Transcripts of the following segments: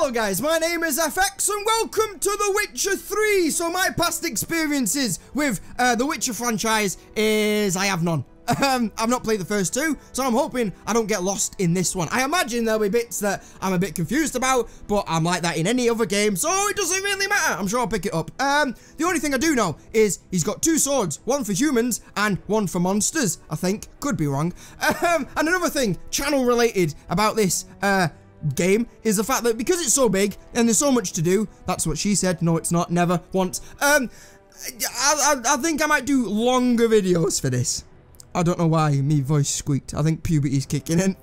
Hello guys, my name is FX and welcome to The Witcher 3. So my past experiences with the Witcher franchise is I have none. I've not played the first two, so I'm hoping I don't get lost in this one. I imagine there'll be bits that I'm a bit confused about, but I'm like that in any other game, so it doesn't really matter. I'm sure I'll pick it up. The only thing I do know is he's got two swords, one for humans and one for monsters, I think. Could be wrong. And another thing, channel related about this game is the fact that because it's so big and there's so much to do, that's what she said, no it's not, never, once, I think I might do longer videos for this. I don't know why my voice squeaked. I think puberty's kicking in.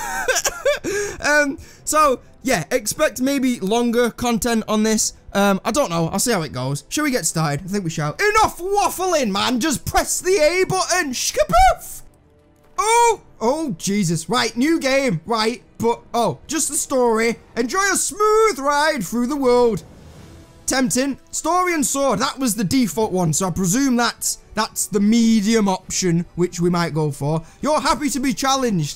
So yeah, expect maybe longer content on this. I don't know. I'll see how it goes. Shall we get started? I think we shall. Enough waffling, man. Just press the A button. Shkapoof. Oh, Jesus. Right, new game. Right, but, oh, just the story. Enjoy a smooth ride through the world. Tempting. Story and sword. That was the default one, so I presume that's the medium option, which we might go for. You're happy to be challenged.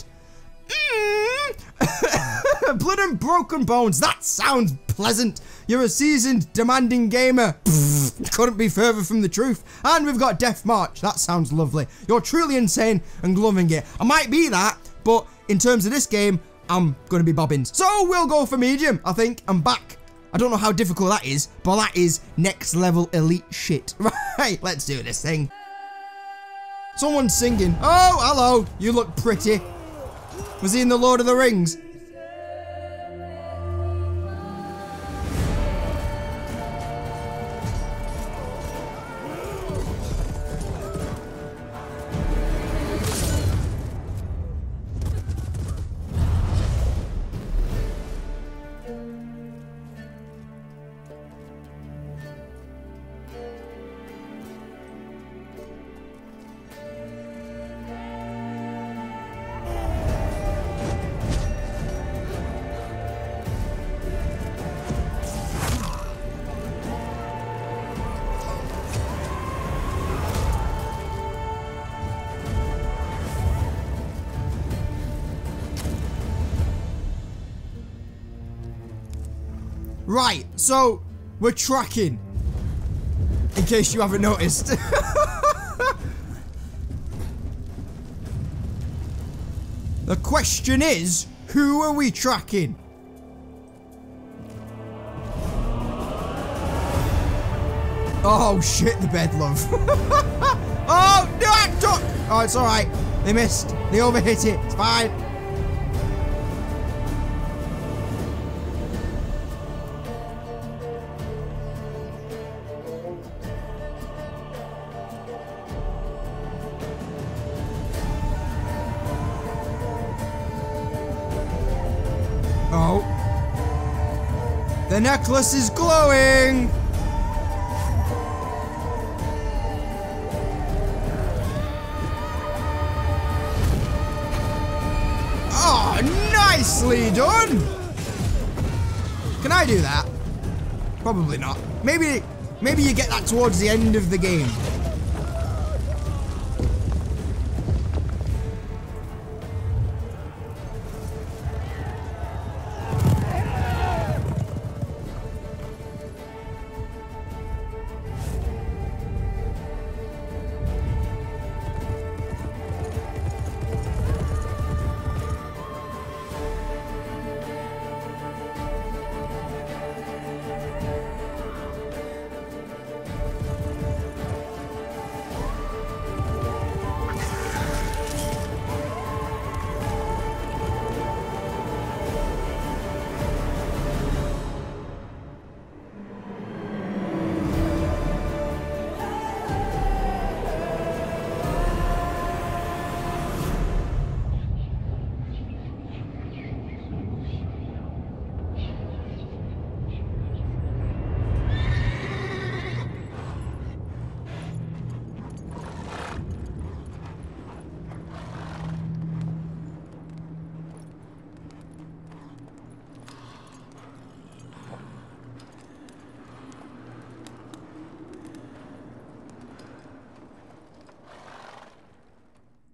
Blood and broken bones. That sounds pleasant. You're a seasoned, demanding gamer. Couldn't be further from the truth. And we've got Death March. That sounds lovely. You're truly insane and loving it. I might be that, but in terms of this game, I'm going to be bobbins. So we'll go for medium, I think. I'm back. I don't know how difficult that is, but that is next level elite shit. Right, let's do this thing. Someone's singing. Oh, hello. You look pretty. Was he in the Lord of the Rings? Right, so we're tracking, in case you haven't noticed. The question is, who are we tracking? Oh shit, the bed love. Oh, no, I took. Oh, it's alright. They missed. They overhit it. It's fine. Oh. The necklace is glowing! Oh, nicely done! Can I do that? Probably not. Maybe you get that towards the end of the game.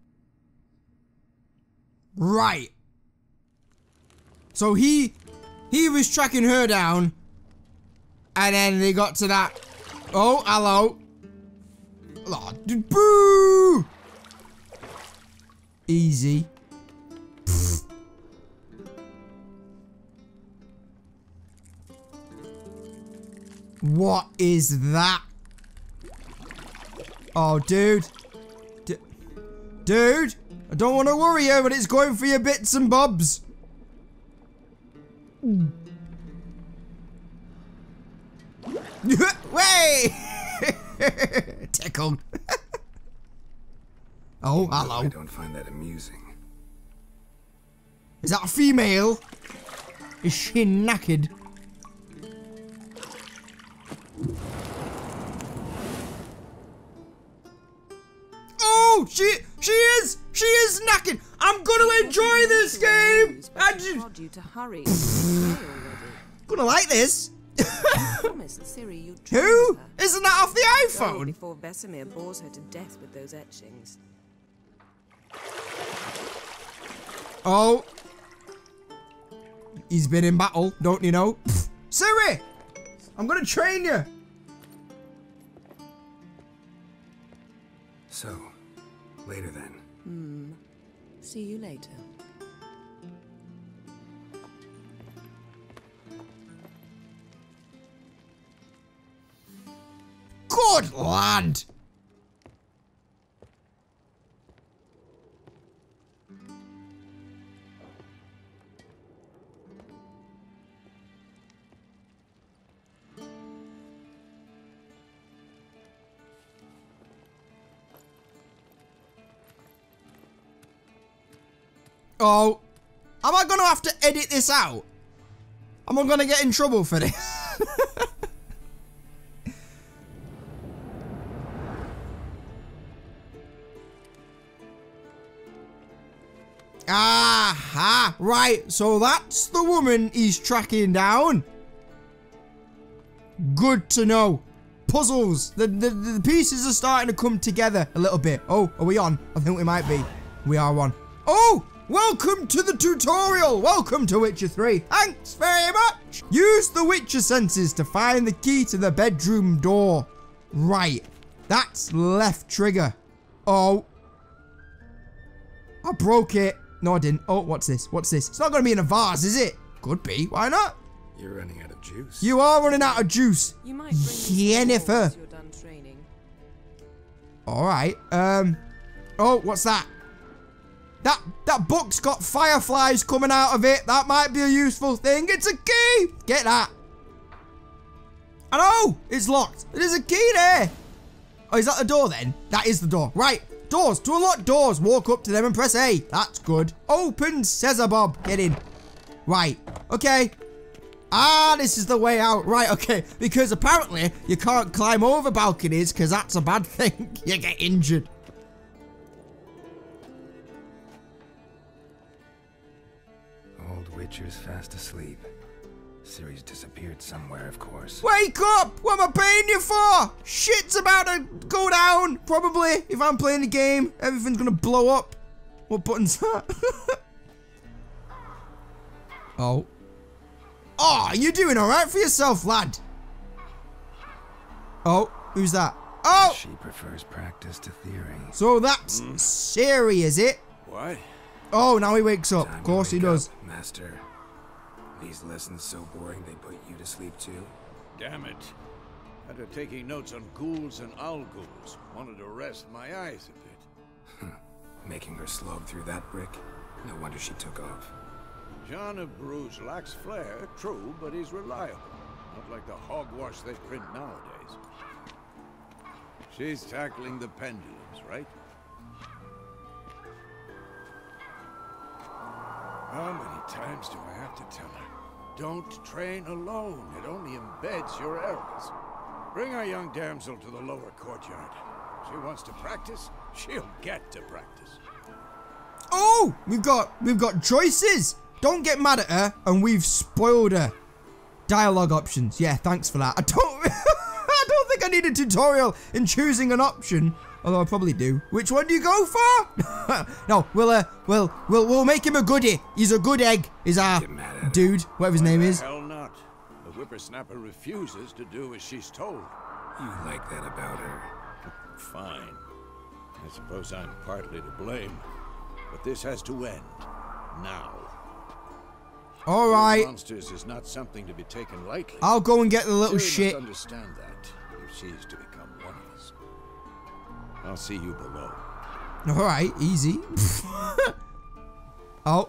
Right. So he he was tracking her down. And then they got to that. Oh, hello. Oh, boo! Easy. Pfft. What is that? Oh, dude. Dude, I don't want to worry you, but it's going for your bits and bobs. Way! Tickled. Oh, hello. I don't find that amusing. Is that a female? Is she knackered? Oh, she is knackered. I'm gonna enjoy this game. I just you to hurry. gonna like this. Siri, Who? Isn't that off the iPhone? Before Vesemir bores her to death with those etchings. Oh. He's been in battle, don't you know? Siri! I'm gonna train you. So, later then. See you later. Good lad. Oh, am I gonna have to edit this out? Am I gonna get in trouble for this? Aha, right, so that's the woman he's tracking down. Good to know. Puzzles, the pieces are starting to come together a little bit. Oh, are we on? I think we might be. We are on. Oh, welcome to the tutorial. Welcome to Witcher 3. Thanks very much. Use the Witcher senses to find the key to the bedroom door. Right, that's left trigger. Oh, I broke it. No, I didn't. Oh, what's this? What's this? It's not going to be in a vase, is it? Could be. Why not? You're running out of juice. You are running out of juice. You might bring Yennefer. you're done training. All right. Oh, what's that? That book's got fireflies coming out of it. That might be a useful thing. It's a key. Get that. I know. It's locked. There's a key there. Oh, is that the door then? That is the door. Right. Doors. To unlock doors, walk up to them and press A. That's good. Open, says a Bob. Get in. Right. Okay. Ah, this is the way out. Right, okay. Because apparently you can't climb over balconies because that's a bad thing. You get injured. Old Witcher's fast asleep. Ciri's disappeared somewhere, of course. Wake up! What am I paying you for? Shit's about to go down, probably. If I'm playing the game, everything's gonna blow up. What button's that? Oh. Oh, you're doing alright for yourself, lad. Oh, who's that? Oh! She prefers practice to theory. So that's Ciri, is it? What? Oh, now he wakes up. Of course he does. Master. These lessons so boring they put you to sleep too? Damn it. After taking notes on ghouls and owl ghouls, wanted to rest my eyes a bit. Making her slog through that brick? No wonder she took off. Jean of Bruges lacks flair, true, but he's reliable. Not like the hogwash they print nowadays. She's tackling the pendulums, right? How many times do I have to tell her? Don't train alone. It only embeds your errors. Bring our young damsel to the lower courtyard. She wants to practice, she'll get to practice. Oh, we've got choices. Don't get mad at her, and we've spoiled her. Dialogue options. Yeah, thanks for that. I don't think I need a tutorial in choosing an option. Although I probably do. Which one do you go for? No, we'll make him a goodie. He's a good egg. Is our dude, whatever his name is. Hell not. The whippersnapper refuses to do as she's told. You like that about her? Fine. I suppose I'm partly to blame, but this has to end now. All right. Monsters is not something to be taken lightly. I'll go and get the little Ciri shit. must understand that if she's to become one of us. I'll see you below. All right, easy. Oh.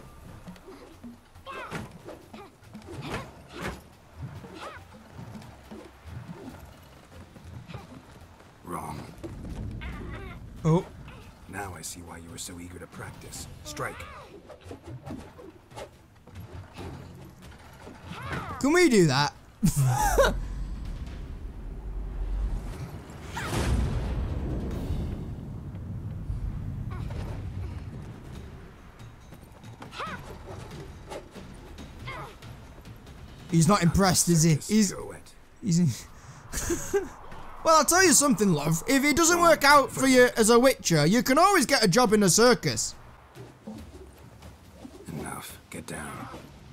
Wrong. Oh. Now I see why you were so eager to practice. Strike. Can we do that? He's not impressed, is he? He's Well, I'll tell you something, love. If it doesn't work out for you as a witcher, you can always get a job in a circus. Enough. Get down.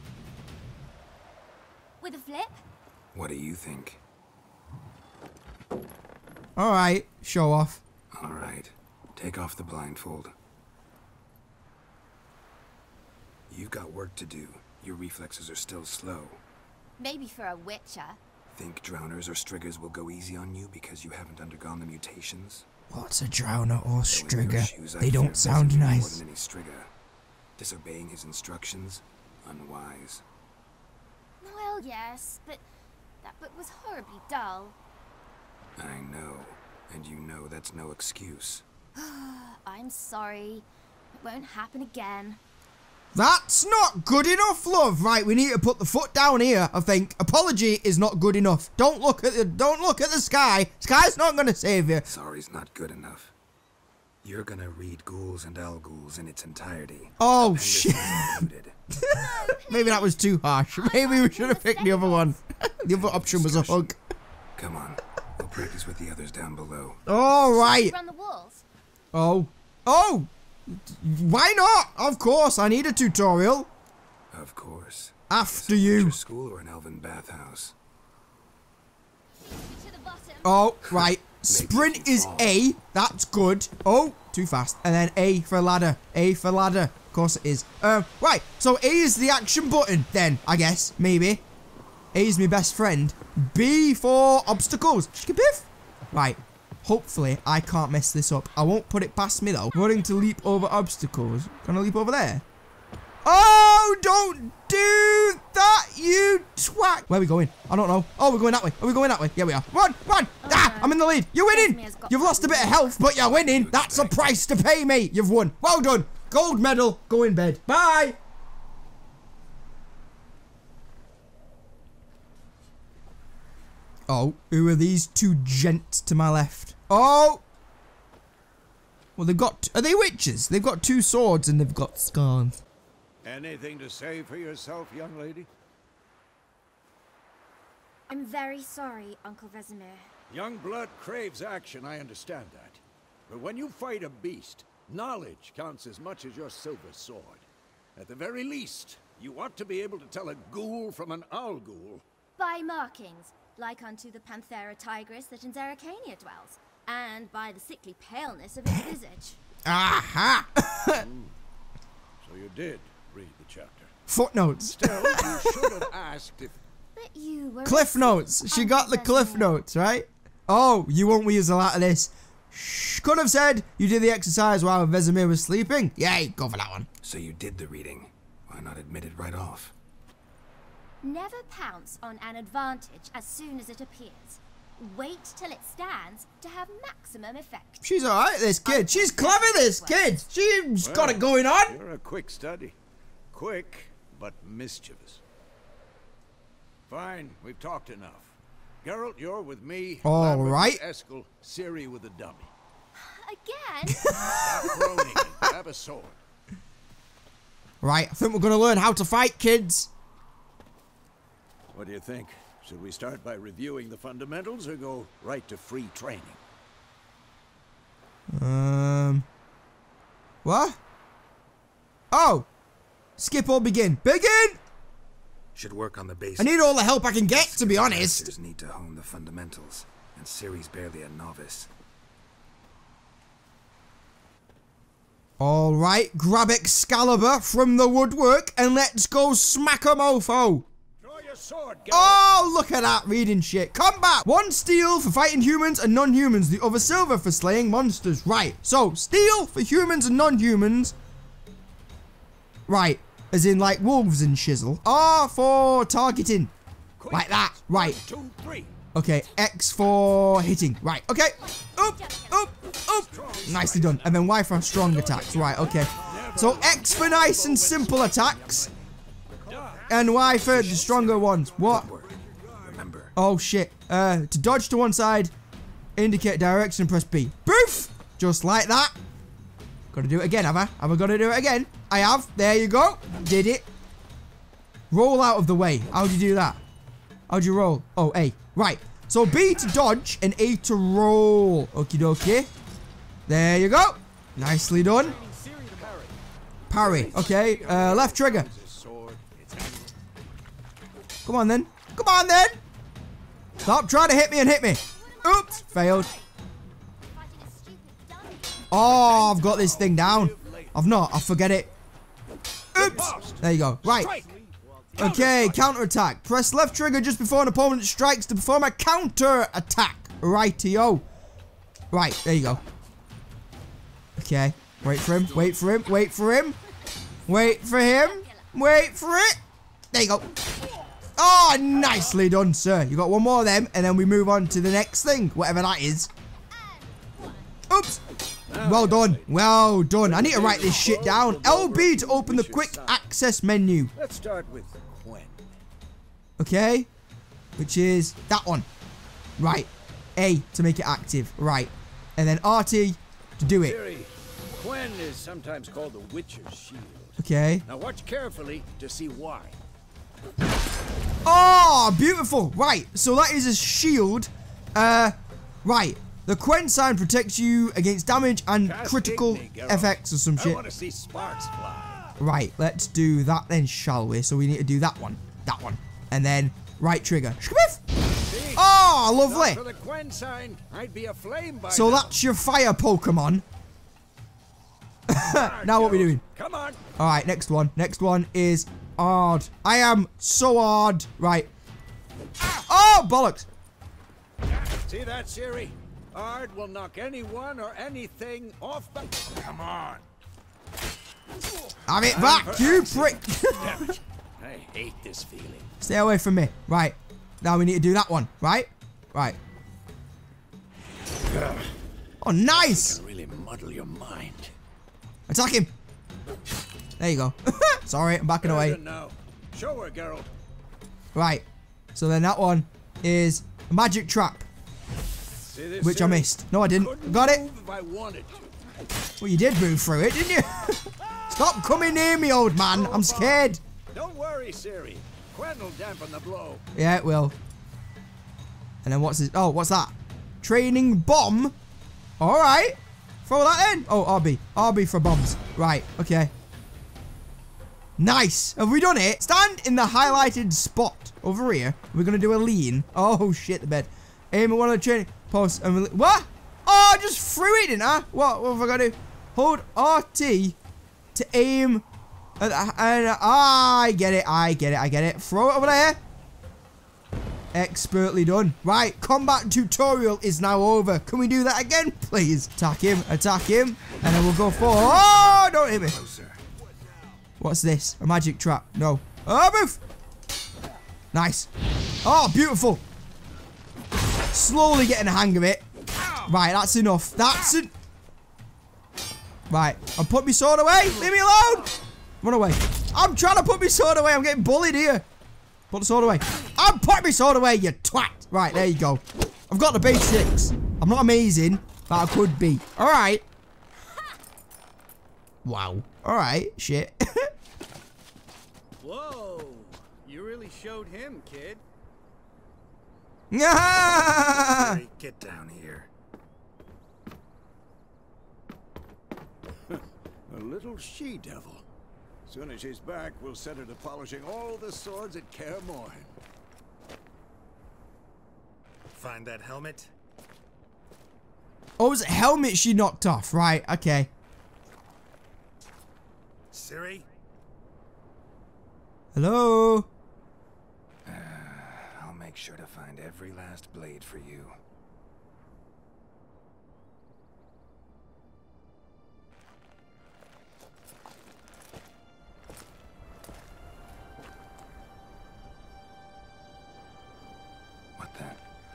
With a flip? What do you think? All right, show off. All right. Take off the blindfold. You've got work to do. Your reflexes are still slow. Maybe for a witcher. Think drowners or striggers will go easy on you because you haven't undergone the mutations? What's a drowner or Though in your strigger? shoes, I They fear don't sound Vesemir more nice. than any strigger. Disobeying his instructions? Unwise. Well, yes, but that book was horribly dull. I know. And you know that's no excuse. I'm sorry. It won't happen again. That's not good enough, love. Right, we need to put the foot down here, I think. Apology is not good enough. Don't look at the sky. Sky's not gonna save you. Sorry's not good enough. You're gonna read Ghouls and Ghouls in its entirety. Oh, Appendices shit. included. Maybe that was too harsh. Maybe we should have picked the other one. The other option was a hug. Come on. We'll practice with the others down below. All right. Run the walls. Oh. Oh. Why not? Of course, I need a tutorial. Of course. After Is it a you. witcher school or an elven bathhouse? To the bottom. Oh, right. Sprint is A. That's good. Oh, too fast. And then A for ladder. A for ladder. Of course it is. Right. So A is the action button then, I guess. Maybe. A is my best friend. B for obstacles. Shkibiff. Right. Hopefully, I can't mess this up. I won't put it past me, though. Running to leap over obstacles. Can I leap over there? Oh, don't do that, you twat. Where are we going? I don't know. Oh, we're going that way. Are we going that way? Yeah, we are. Run, run. Ah, I'm in the lead. You're winning. You've lost a bit of health, but you're winning. That's a price to pay, mate. You've won. Well done. Gold medal. Go in bed. Bye. Oh, who are these two gents to my left? Oh! Well, they've got... Are they witches? They've got two swords and they've got scars. Anything to say for yourself, young lady? I'm very sorry, Uncle Vesemir. Young blood craves action, I understand that. But when you fight a beast, knowledge counts as much as your silver sword. At the very least, you ought to be able to tell a ghoul from an ghoul. By markings, like unto the Panthera tigris that in Zerrikania dwells, and by the sickly paleness of its visage. Aha! So you did read the chapter. Footnotes. Still, you should have asked if... But you were... Cliff notes. She got the cliff notes, right? Oh, you won't weasel out of this. Shh. Could have said you did the exercise while Vesemir was sleeping. Yay, go for that one. So you did the reading. Why not admit it right off? Never pounce on an advantage as soon as it appears. Wait till it stands to have maximum effect. She's alright, this kid. She's clever, this kid. She's got it going on. You're a quick study. Quick, but mischievous. Fine, we've talked enough. Geralt, you're with me. All right. Eskel, Ciri with a dummy. Again? Stop groaning and grab a sword. Right, I think we're going to learn how to fight, kids. What do you think? Should we start by reviewing the fundamentals or go right to free training? What? Oh! Skip or begin. Begin! Should work on the basics. I need all the help I can get, to be honest. Masters need to hone the fundamentals, and Ciri's barely a novice. Alright, grab Excalibur from the woodwork and let's go smack a mofo. Draw your sword, Geralt. Oh, look at that reading shit. Combat! 1 steel for fighting humans and non-humans. The other silver for slaying monsters. Right, so steel for humans and non-humans. Right, as in like wolves and shizzle. R for targeting. Quick. Like that, right. 1, 2, 3. Okay, X for hitting. Right, okay. Oop, oop, oop. Nicely done. And then Y for strong attacks. Right, okay. So X for nice and simple attacks. And Y for the stronger ones. What? Remember. Oh, shit. To dodge to one side, indicate direction, press B. Boof! Just like that. Gotta do it again, have I? Have I gotta do it again? I have. There you go. Did it. Roll out of the way. How'd you do that? How'd you roll? Oh, A. Right. So B to dodge and A to roll. Okie dokie. There you go. Nicely done. Parry. Okay. Left trigger. Come on then. Come on then. Stop trying to hit me and hit me. Oops. Failed. Oh, I've got this thing down. I've not. I forget it. Oops. There you go. Right. Okay, counter-attack. Press left trigger just before an opponent strikes to perform a counter-attack. Righty-o. Right, there you go. Okay. Wait for him. Wait for him. Wait for him. Wait for him. Wait for it. There you go. Oh, nicely done, sir. You got one more of them, and then we move on to the next thing. Whatever that is. Oops. Well done. Well done. I need to write this shit down. LB to open the quick access menu. Let's start with Gwen. Okay. Which is that one. Right. A to make it active. Right. And then RT to do it. Ciri, Gwen is sometimes called the Witcher's Shield. Okay. Now watch carefully to see why. Oh, beautiful. Right. So that is a shield. Right. The Quen sign protects you against damage and critical effects or some shit. I want to see sparks fly. Right, let's do that then, shall we? So we need to do that one. That one. And then right trigger. Oh, lovely. For the Quen sign, I'd be aflame by So now. that's your fire Pokemon. Now what are we doing? Come on. Alright, next one. Next one is hard. I am so hard. Right. Oh, bollocks. See that, Ciri? Ard will knock anyone or anything off the... Come on. Have it back, you prick. Damn it. I hate this feeling. Stay away from me. Right. Now we need to do that one. Right? Right. Oh, nice. Can really muddle your mind. Attack him. There you go. Sorry, I'm backing away. Now. Show her, Geralt. Right. So then that one is a magic trap. This, which I missed. No, I didn't. Got it. If I wanted to. Well, you did move through it, didn't you? Stop coming near me, old man. I'm scared. Don't worry, Ciri. Quen will dampen the blow. Yeah, it will. And then what's this? Oh, what's that? Training bomb. All right. Throw that in. Oh, RB. RB for bombs. Right. Okay. Nice. Have we done it? Stand in the highlighted spot over here. We're going to do a lean. Oh, shit, the bed. Aim at one of the training posts and what? Oh, I just threw it, didn't I? What have I got to do? Hold RT to aim. I get it. I get it. I get it. Throw it over there. Expertly done. Right. Combat tutorial is now over. Can we do that again, please? Attack him. Attack him. And then we'll go for... Oh, don't hit me. What's this? A magic trap. No. Oh, move. Nice. Oh, beautiful. Slowly getting the hang of it. Right, that's enough. That's it. Right, I'll put my sword away. Leave me alone. Run away. I'm trying to put my sword away. I'm getting bullied here. Put the sword away. I'm putting my sword away, you twat. Right, there you go. I've got the basics. I'm not amazing, but I could be. All right. Wow. All right, shit. Whoa. You really showed him, kid. Yeah. Get down here. A little she-devil. Soon as she's back, we'll set her to polishing all the swords at Kaer Morhen. Find that helmet? Oh, it was a helmet she knocked off. Right, okay. Ciri? Hello? I'll make sure to find every last blade for you. What the?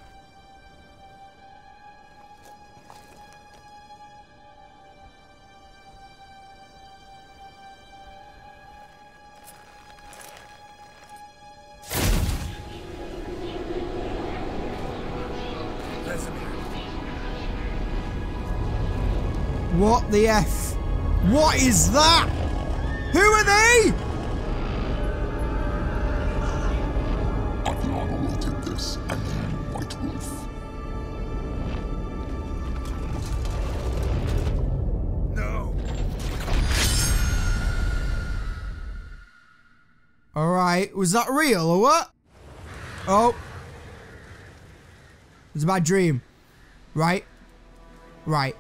What the F? What is that? Who are they? Adriana wanted this, and then White Wolf. No! Alright, was that real or what? Oh. It's a bad dream. Right? Right.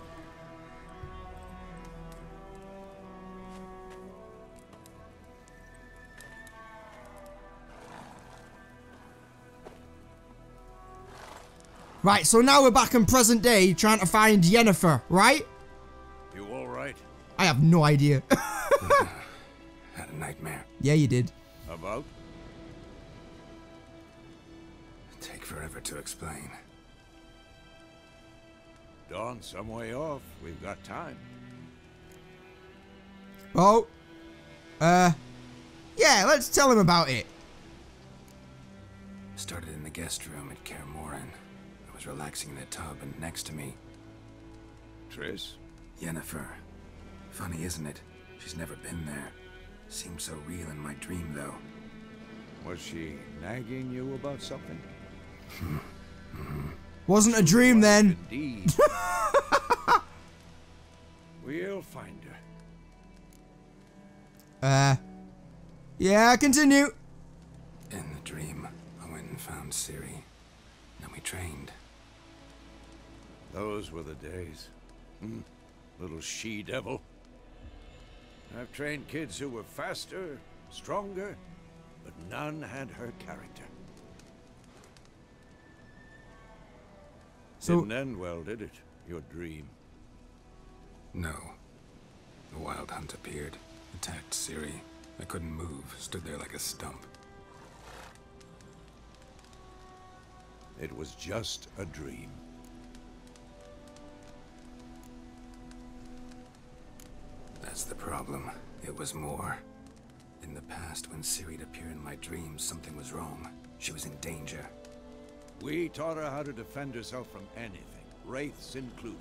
Right, so now we're back in present day trying to find Yennefer, right? You all right? I have no idea. Had a nightmare. Yeah, you did. About? Take forever to explain. Dawn's some way off. We've got time. Oh. Yeah, let's tell him about it. Started in the guest room at Kaer Morhen. I was relaxing in a tub, and next to me, Triss? Yennefer. Funny, isn't it? She's never been there. Seemed so real in my dream, though. Was she nagging you about something? Wasn't a dream then. Indeed. We'll find her. Yeah, continue. In the dream, I went and found Ciri. Then we trained. Those were the days. Little she-devil. I've trained kids who were faster, stronger, but none had her character. So, Didn't end well, did it? Your dream. No. The Wild Hunt appeared, attacked Ciri. I couldn't move, stood there like a stump. It was just a dream. That's the problem. It was more. In the past, when Ciri'd appear in my dreams, something was wrong. She was in danger. We taught her how to defend herself from anything, wraiths included.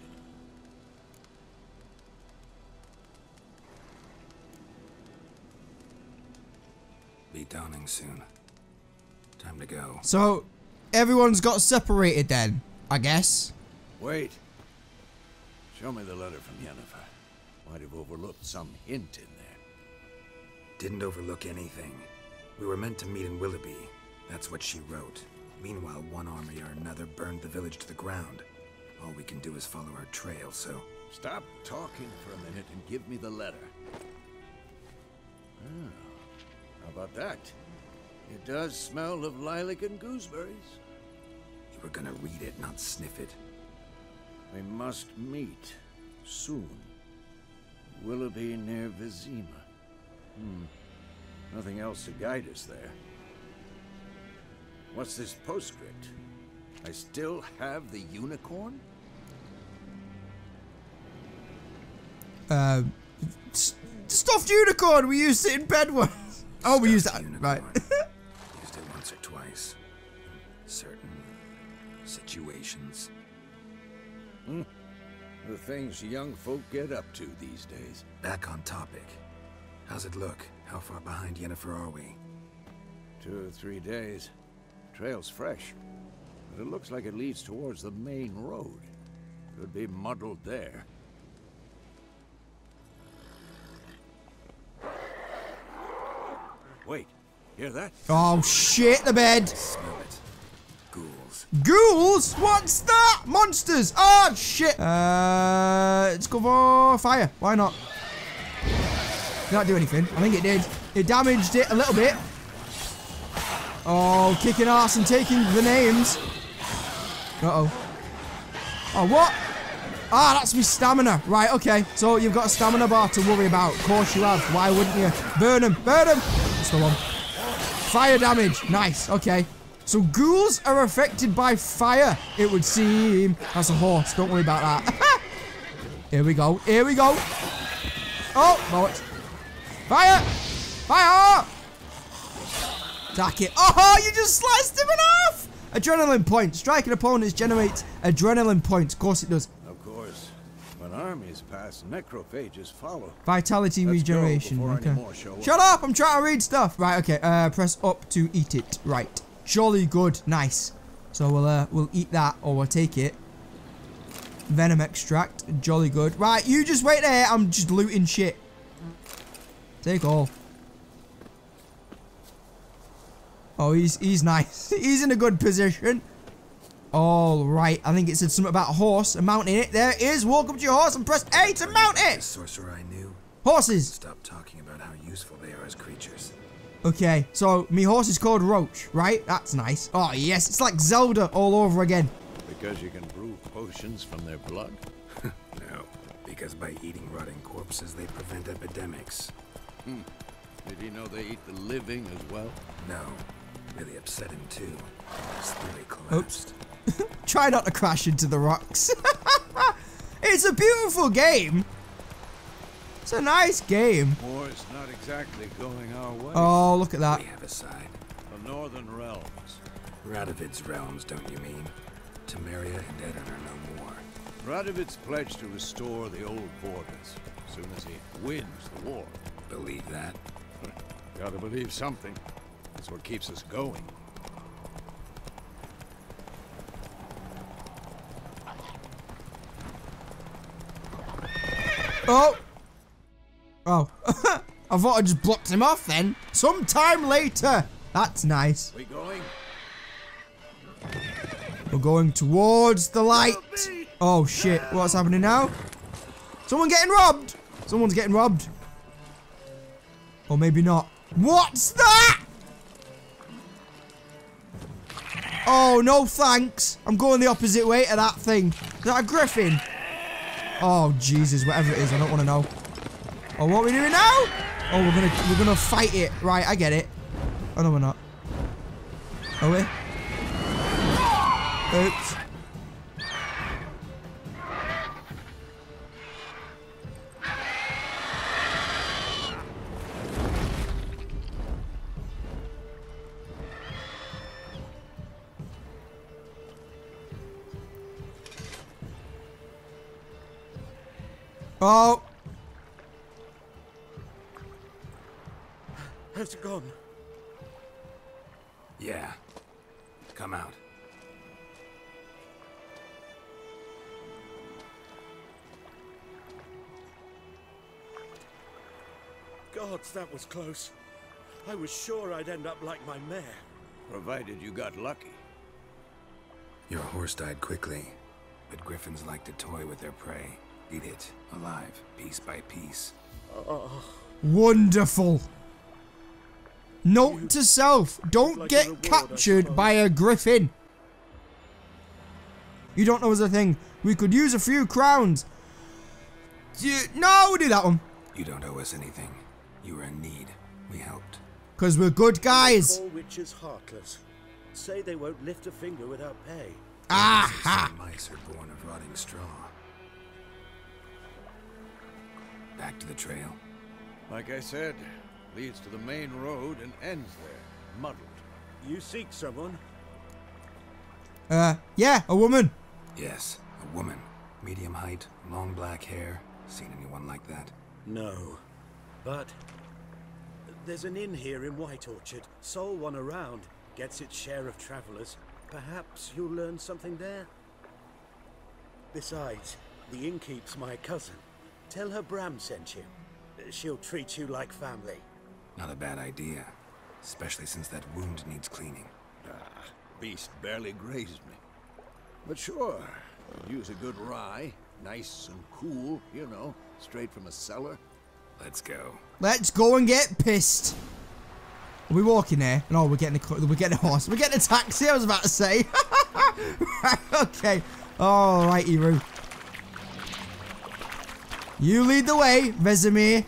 Be dawning soon. Time to go. so everyone's got separated then, I guess. Wait. Show me the letter from Yennefer. Might have overlooked some hint in there. Didn't overlook anything. We were meant to meet in Willoughby. That's what she wrote. Meanwhile, one army or another burned the village to the ground. All we can do is follow her trail, so... Stop talking for a minute and give me the letter. Ah, how about that? It does smell of lilac and gooseberries. You were gonna read it, not sniff it. We must meet soon. Willoughby near Vizima. Nothing else to guide us there. What's this postscript? I still have the unicorn? Stuffed unicorn. We used it in bed once. Oh, we used that. Unicorn. Right. Used it once or twice. In certain situations. The things young folk get up to these days. Back on topic. How's it look? How far behind Yennefer are we? 2 or 3 days. Trail's fresh, but it looks like it leads towards the main road. Could be muddled there. Wait, hear that? Oh shit, the bed. Smell it. Ghouls. Ghouls? What's that? Monsters. Oh shit. Let's go for fire. Why not? Did not do anything. I think it did. It damaged it a little bit. Oh, kicking ass and taking the names. Uh-oh. Oh, what? Ah, that's me stamina. Right, okay. So you've got a stamina bar to worry about. Of course you have. Why wouldn't you? Burn him. Burn him. That's the one. Fire damage. Nice. Okay. So ghouls are affected by fire, it would seem. That's a horse. Don't worry about that. Here we go. Here we go. Oh, no, it's... Fire! Fire! Attack it. Oh, you just sliced him in half! Adrenaline points. Striking opponents generates adrenaline points. Of course it does. Of course. When armies pass, necrophages follow. Vitality Let's go regeneration. before any Okay. more show up. Shut up! I'm trying to read stuff. Right, okay. Press up to eat it. Right. Jolly good. Nice. So we'll eat that, or we'll take it. Venom extract. Jolly good. Right, you just wait there. I'm just looting shit. Take all. Oh, he's nice. He's in a good position. All right. I think it said something about a horse and mounting it. There it is. Walk up to your horse and press A to mount The it. sorcerer I knew. Horses. Stop talking about how useful they are as creatures. Okay, so me horse is called Roach, right? That's nice. Oh, yes. It's like Zelda all over again. Because you can brew potions from their blood? No, because by eating rotting corpses, they prevent epidemics. Did he know they eat the living as well? No, really upset him too. His theory collapsed. Try not to crash into the rocks. It's a beautiful game. It's a nice game. War's not exactly going our way. Oh, look at that. We have a side. The Northern Realms. Radovid's realms, don't you mean? Temeria and Edan are no more. Radovid's pledged to restore the old borders as soon as he wins the war. Believe that? Gotta believe something. That's what keeps us going. Oh. Oh. I thought I just blocked him off then. Sometime later. That's nice. We going? We're going towards the light. Oh shit. What's happening now? Someone getting robbed. Someone's getting robbed. Or maybe not. What's that? Oh, no thanks. I'm going the opposite way to that thing. Is that a griffin? Oh, Jesus. Whatever it is, I don't want to know. Oh, what are we doing now? Oh, we're gonna fight it. Right, I get it. Oh, no, we're not. Are we? Oops. Oh. Has it gone? Yeah. Come out. Gods, that was close. I was sure I'd end up like my mare. Provided you got lucky. Your horse died quickly, but griffins like to toy with their prey. Eat it, alive, piece by piece. Wonderful. Note to self, don't get captured by a griffin. You don't know as a thing. We could use a few crowns. No, we'll do that one. You don't owe us anything. You were in need. We helped. Because we're good guys. All witches heartless. Say they won't lift a finger without pay. Aha. Some mice are born of rotting straw. Back to the trail. Like I said, leads to the main road and ends there, muddled. You seek someone? Yeah, a woman. Yes, a woman. Medium height, long black hair. Seen anyone like that? No. But there's an inn here in White Orchard. Sole one around. Gets its share of travelers. Perhaps you'll learn something there. Besides, the innkeep's my cousin. Tell her Bram sent you. She'll treat you like family. Not a bad idea. especially since that wound needs cleaning. Ah, beast barely grazed me. But sure, could use a good rye. Nice and cool, you know, straight from a cellar. Let's go. Let's go and get pissed. Are we walking there? No, we're getting a horse. We're getting a taxi, I was about to say. Right, okay. All right, Eru. You lead the way, Vesemir.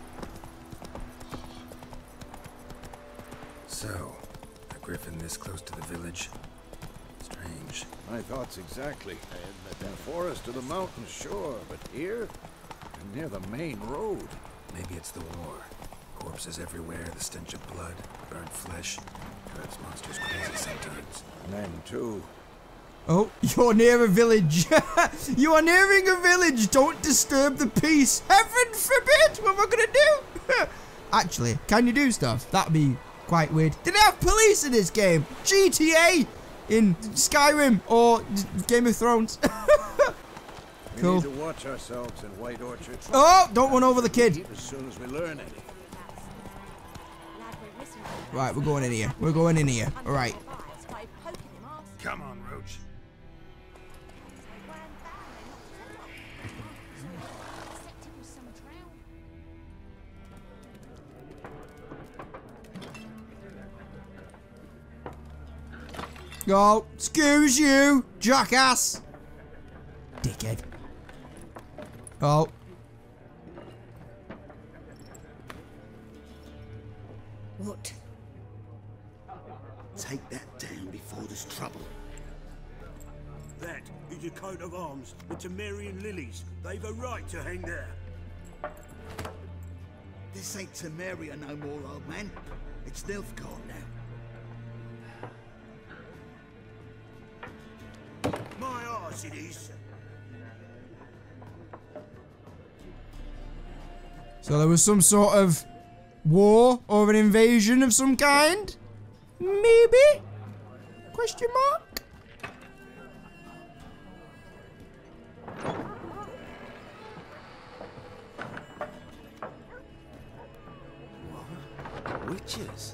So, a griffin this close to the village. Strange. My thoughts exactly. In the forest or the mountains, sure, but here, near the main road. Maybe it's the war. Corpses everywhere, the stench of blood, burnt flesh. Drives monsters crazy sometimes. Men, too. Oh, you're near a village. You are nearing a village. Don't disturb the peace. Heaven forbid. What am I going to do? Actually, can you do stuff? That'd be quite weird. Did they have police in this game? GTA in Skyrim or Game of Thrones? Cool. We need to watch ourselves in White Orchard. Oh, don't run over the kid. As soon as we learn anything. Right, we're going in here. We're going in here. All right. Come on, Roach. Oh, excuse you, jackass. Dickhead. Oh. What? Take that down before there's trouble. That is a coat of arms, the Temerian lilies. They've a right to hang there. This ain't Temeria no more, old man. It's Nilfgaard now. My arse it is. So there was some sort of war or an invasion of some kind? Maybe? Question mark? What? Witches?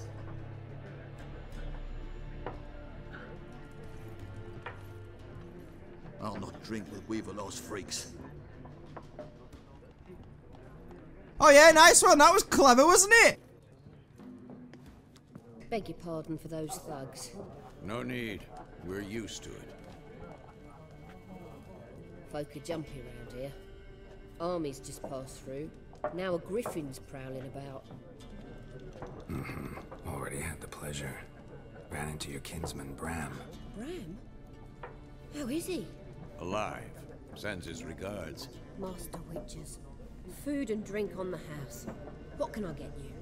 I'll not drink with Weaver-lost freaks. Oh yeah, nice one. That was clever, wasn't it? Beg your pardon for those thugs. No need. We're used to it. Folk are jumpy around here. Armies just passed through. Now a griffin's prowling about. Already had the pleasure. Ran into your kinsman, Bram. Bram? How is he? Alive. Sends his regards. Master witches. Food and drink on the house. What can I get you?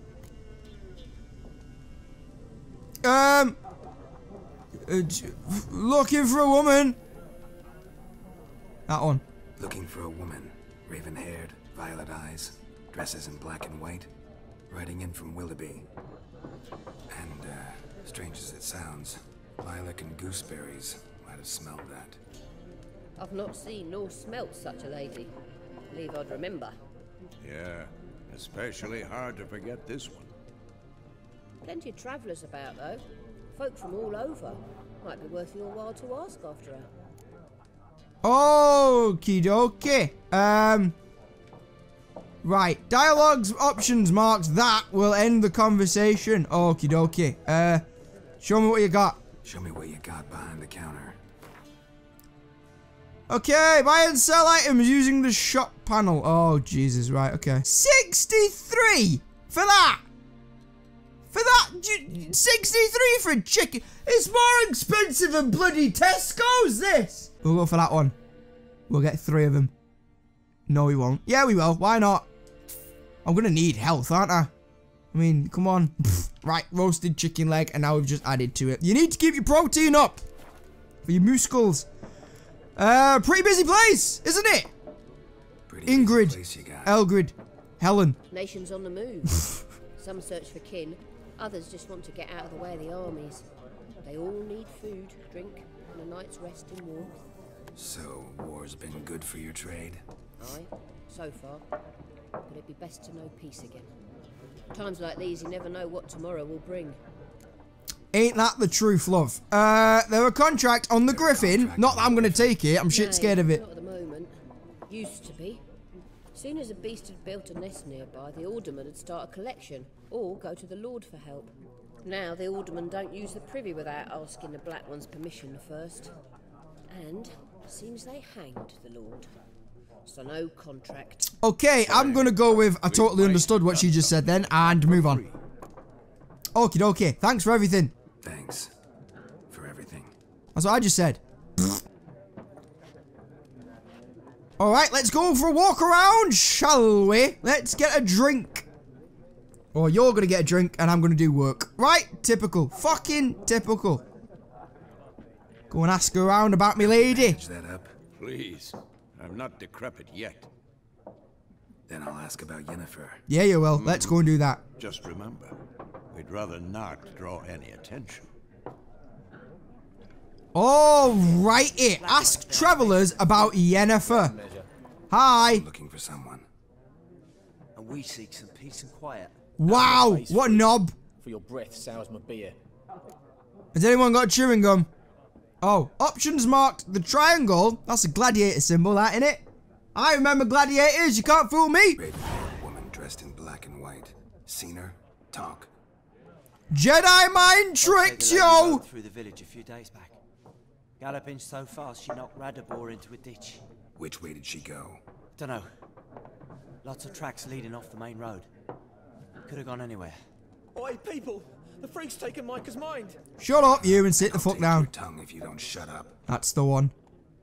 Looking for a woman. That one. Looking for a woman. Raven-haired, violet eyes, dresses in black and white. Riding in from Willoughby. And, strange as it sounds, lilac and gooseberries might have smelled that. I've not seen nor smelt such a lady. Believe I'd remember. Yeah, especially hard to forget this one. Plenty of travellers about, though. Folk from all over. Might be worth your while to ask after her. Okie dokie. Right. Dialogues options marked. That will end the conversation. Okie dokie. Show me what you got. Show me what you got behind the counter. Okay, buy and sell items using the shop panel. Oh, Jesus, right, okay. 63 for that. For that, 63 for a chicken. It's more expensive than bloody Tesco's, this. We'll go for that one. We'll get 3 of them. No, we won't. Yeah, we will. Why not? I'm going to need health, aren't I? I mean, come on. Right, roasted chicken leg, and now we've just added to it. You need to keep your protein up for your muscles. Pretty busy place, isn't it? Pretty Ingrid, place you got. Elgrid, Helen. Nations on the move. Some search for kin, others just want to get out of the way of the armies. They all need food, drink, and a night's rest in warmth. So, war's been good for your trade? Aye, so far. But it'd be best to know peace again. Times like these, you never know what tomorrow will bring. Ain't that the truth, love? There a contract on the Griffin. Not that I'm gonna take it. I'm shit scared of it. Not at the moment. Used to be. Soon as a beast had built a nest nearby, the alderman would start a collection, or go to the Lord for help. Now the aldermen don't use the privy without asking the Black One's permission first. And seems they hanged the Lord. So no contract. Okay, I'm gonna go with I totally understood what she just said then and move on. Okie dokie. Thanks for everything. Thanks for everything. That's what I just said. Alright, let's go for a walk around, shall we? Let's get a drink. Or you're gonna get a drink and I'm gonna do work. Right? Typical. Fucking typical. Go and ask her around about me lady. Manage that up. Please. I'm not decrepit yet. Then I'll ask about Yennefer. Yeah, you will. Let's go and do that. Just remember, we'd rather not draw any attention. Alrighty. Ask travelers about Yennefer. Hi. I'm looking for someone. And we seek some peace and quiet. Wow. What a knob. For your breath sours my beer. Has anyone got chewing gum? Oh, options marked the triangle. That's a gladiator symbol, that, innit? I remember gladiators. You can't fool me. Raven-haired woman dressed in black and white. Seen her? Talk. Jedi mind tricks, yo. Through the village a few days back. Galloping so fast she knocked Radabor into a ditch. Which way did she go? Dunno. Lots of tracks leading off the main road. Could have gone anywhere. Oi, people! The freak's taken Micah's mind. Shut up, you, and sit the fuck down. Your tongue if you don't shut up. That's the one.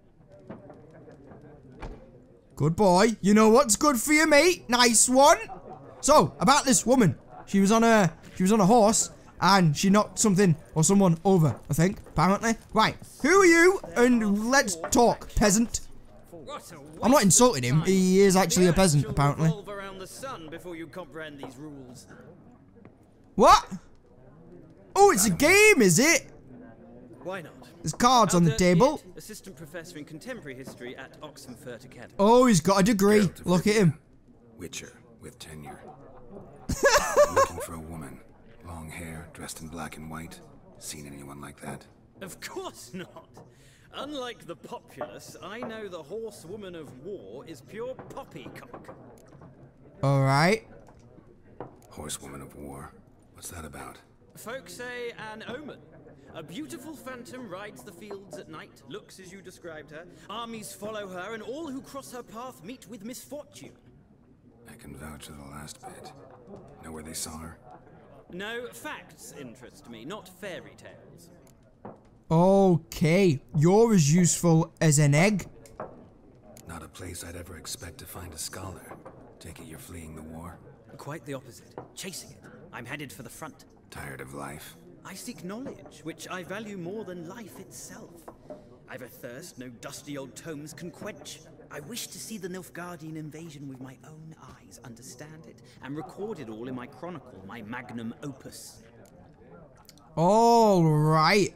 Good boy. You know what's good for you, mate. Nice one. So, about this woman. She was on a horse, and she knocked something or someone over, I think, apparently. Right. Who are you? And let's talk, peasant. I'm not insulting him. He is actually a peasant, apparently. Around the sun before you comprehend these rules. What? Oh, it's a game, is it? Why not? There's cards on the table. Assistant professor in contemporary history at Oxenford Academy. Oh, he's got a degree. Geralt of Look at Rivia. him. Witcher with tenure. I'm looking for a woman. Long hair, dressed in black and white. Seen anyone like that? Of course not. Unlike the populace, I know the horsewoman of war is pure poppycock. Alright. Horsewoman of war. What's that about? Folks say an omen. A beautiful phantom rides the fields at night, looks as you described her. Armies follow her, and all who cross her path meet with misfortune. I can vouch for the last bit. Know where they saw her? No, facts interest me, not fairy tales. Okay. You're as useful as an egg. Not a place I'd ever expect to find a scholar. Take it you're fleeing the war? Quite the opposite. Chasing it. I'm headed for the front. Tired of life? I seek knowledge, which I value more than life itself. I've a thirst no dusty old tomes can quench. I wish to see the Nilfgaardian invasion with my own eyes, understand it, and record it all in my chronicle, my magnum opus. All right.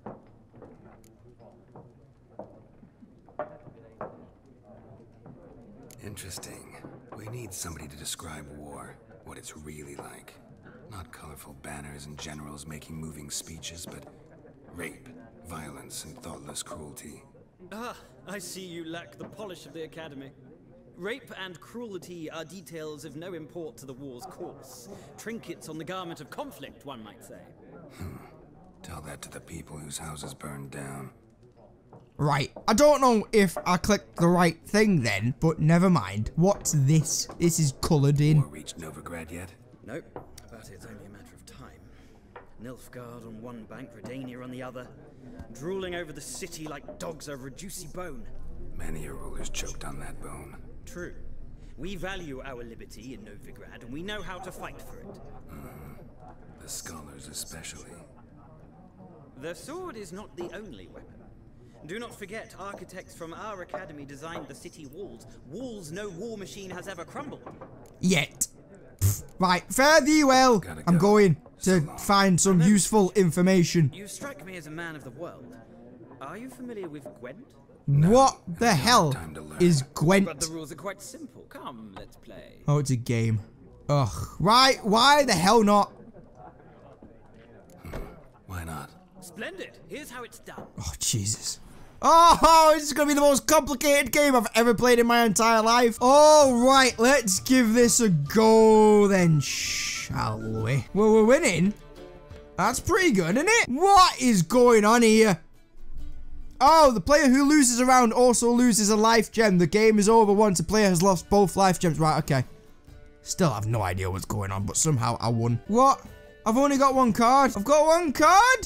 Interesting. We need somebody to describe war, what it's really like. Not colorful banners and generals making moving speeches, but rape, violence, and thoughtless cruelty. Ah, I see you lack the polish of the academy. Rape and cruelty are details of no import to the war's course. Trinkets on the garment of conflict, one might say. Tell that to the people whose houses burned down. Right. I don't know if I clicked the right thing then, but never mind. What's this? This is coloured in. War reached Novigrad yet? Nope, but it's only a matter of time. Nilfgaard on one bank, Redania on the other, drooling over the city like dogs over a juicy bone. Many a ruler's choked on that bone. True. We value our liberty in Novigrad, and we know how to fight for it. The scholars especially. The sword is not the only weapon. Do not forget, architects from our academy designed the city walls. Walls no war machine has ever crumbled. Yet. Right, fare thee well. I'm going to find some useful information. You strike me as a man of the world. Are you familiar with Gwent? What the hell is Gwent? But the rules are quite simple. Come, let's play. Oh, it's a game. Ugh. Right, why the hell not? Why not? Splendid. Here's how it's done. Oh, Jesus. Oh, this is going to be the most complicated game I've ever played in my entire life. All right, let's give this a go then, shall we? Well, we're winning. That's pretty good, isn't it? What is going on here? Oh, the player who loses a round also loses a life gem. The game is over once a player has lost both life gems. Right, okay. Still have no idea what's going on, but somehow I won. What? I've only got one card. I've got one card?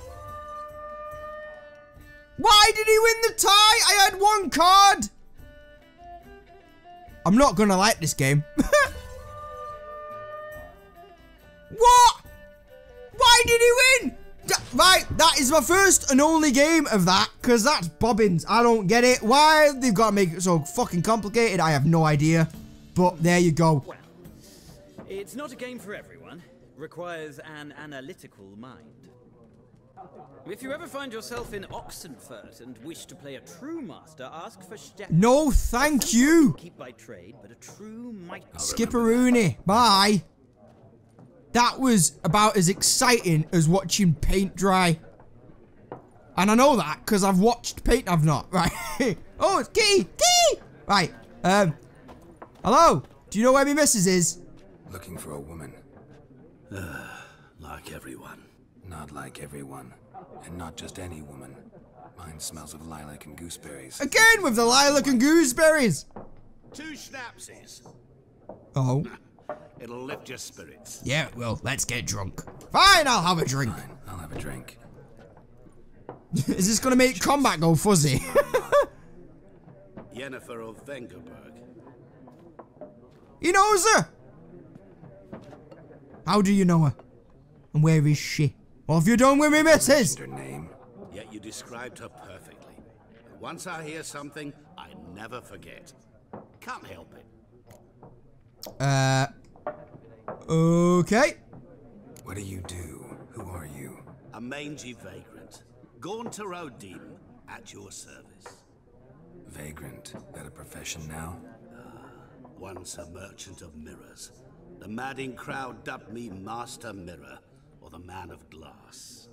Why did he win the tie? I had one card. I'm not gonna like this game. What? Why did he win? Right, that is my first and only game of that, because that's bobbins. I don't get it. Why they've got to make it so fucking complicated, I have no idea. But there you go. Well, it's not a game for everyone. Requires an analytical mind. If you ever find yourself in Oxenfurt and wish to play a true master, ask for Stepp. No, thank you. Keep by trade, but a true might. Skipperoonie. Bye. That was about as exciting as watching paint dry. And I know that because I've watched paint. I've not. Right. Oh, it's Kitty. Kitty. Right. Hello. Do you know where my missus is? Looking for a woman. Like everyone. Not like everyone. And not just any woman. Mine smells of lilac and gooseberries. Again with the lilac and gooseberries. 2 schnapsies. Oh. It'll lift your spirits. Yeah, well, let's get drunk. Fine, I'll have a drink. Fine, I'll have a drink. Is this gonna make combat go fuzzy? Yennefer of Vengerberg. He knows her. How do you know her? And where is she? What have you done with me, missus? Her name. Yet you described her perfectly. Once I hear something, I never forget. Can't help it. Okay. What do you do? Who are you? A mangy vagrant. Gaunter O'Dean, at your service. Vagrant? That a profession now? Once a merchant of mirrors. The madding crowd dubbed me Master Mirror, or the Man of Glass.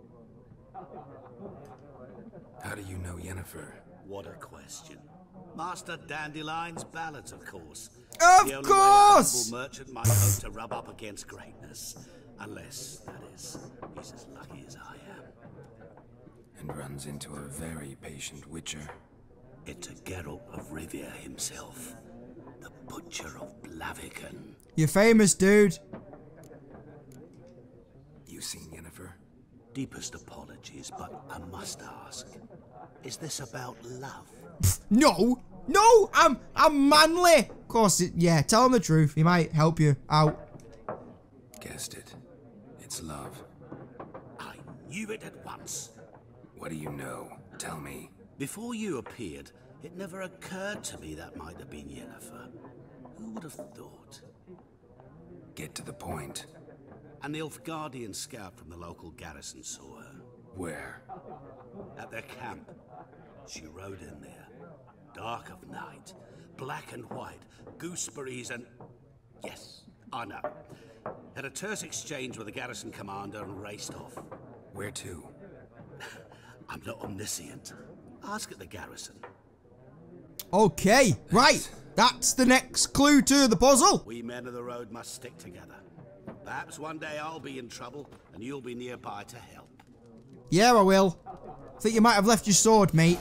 How do you know Yennefer? What a question. Master Dandelion's ballads, of course. Of the only course! way a humble merchant might hope to rub up against greatness. Unless, that is, he's as lucky as I am. And runs into a very patient witcher. It's a Geralt of Rivia himself. The Butcher of Blaviken. You're famous, dude. You seen Yennefer? Deepest apologies, but I must ask. Is this about love? No. No, I'm manly. Of course, yeah, tell him the truth. He might help you out. Guessed it. It's love. I knew it at once. What do you know? Tell me. Before you appeared, it never occurred to me that might have been Yennefer. Who would have thought? Get to the point. An Nilfgaardian scout from the local garrison saw her. Where? At their camp. She rode in there. Dark of night. Black and white. Gooseberries and... Yes, I know. Had a terse exchange with the garrison commander and raced off. Where to? I'm not omniscient. Ask at the garrison. Okay, right. That's the next clue to the puzzle. We men of the road must stick together. Perhaps one day I'll be in trouble and you'll be nearby to help. Yeah, I will. I think you might have left your sword, mate.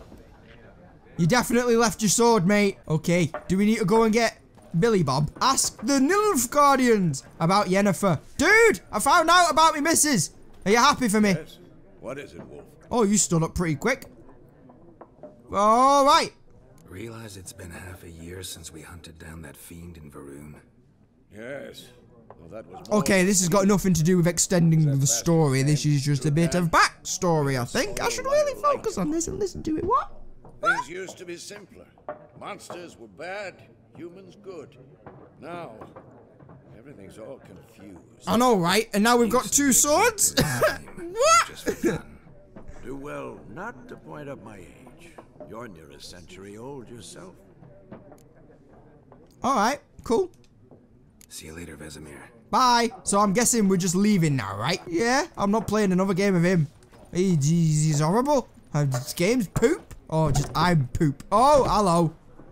You definitely left your sword, mate. Okay, do we need to go and get Billy Bob? Ask the Nilfgaardians about Yennefer. Dude, I found out about me missus. Are you happy for me? Yes. What is it, Wolf? Oh, you stood up pretty quick. All right. Realize it's been half a year since we hunted down that fiend in Varun. Yes. Well, that was Okay, this has got nothing to do with extending the story. This is just a bit of backstory, I think. I should really focus on this and listen to it. What? Things used to be simpler. Monsters were bad, humans good. Now, everything's all confused. I know, right? And now we've got 2 swords? What? Just for fun. Do well not to point up my age. You're near a century old yourself. Alright, cool. See you later, Vesemir. Bye. So I'm guessing we're just leaving now, right? Yeah, I'm not playing another game of him. He's horrible. This game's poop. Oh, just I'm poop. Oh, hello.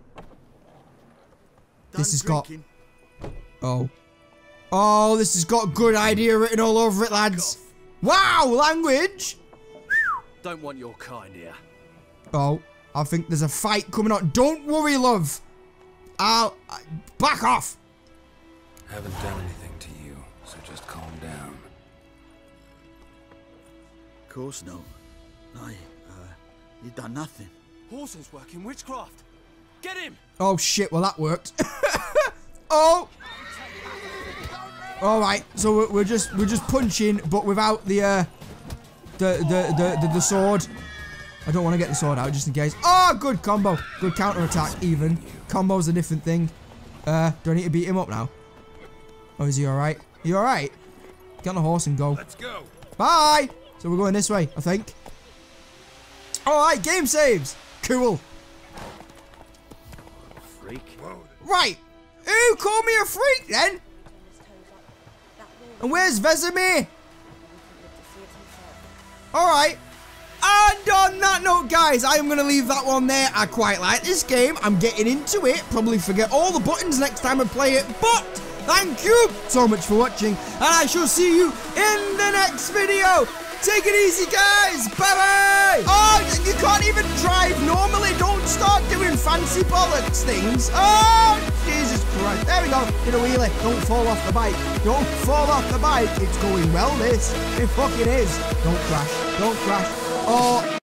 This has got... Oh. Oh, this has got good idea written all over it, lads. Wow, language. Don't want your kind here. Oh, I think there's a fight coming on. Don't worry, love. I'll... back off. Haven't done anything to you, so just calm down. Of course no. You done nothing. Horses working witchcraft. Get him! Oh shit, well that worked. Oh! Alright, so we're just punching, but without the sword. I don't want to get the sword out just in case. Oh, good combo. Good counter attack even. Combo's a different thing. Do I need to beat him up now? Oh, is he alright? You alright? Get on the horse and go. Let's go. Bye! So we're going this way, I think. Alright, game saves. Cool. Freak. Right. Who called me a freak then? And where's Vesemir? Alright. And on that note, guys, I am going to leave that one there. I quite like this game. I'm getting into it. Probably forget all the buttons next time I play it. But thank you so much for watching. And I shall see you in the next video. Take it easy, guys. Bye-bye. Oh, you can't even drive normally. Don't start doing fancy bollocks things. Oh, Jesus Christ. There we go. Did a wheelie. Don't fall off the bike. Don't fall off the bike. It's going well, this. It fucking is. Don't crash. Don't crash. Oh.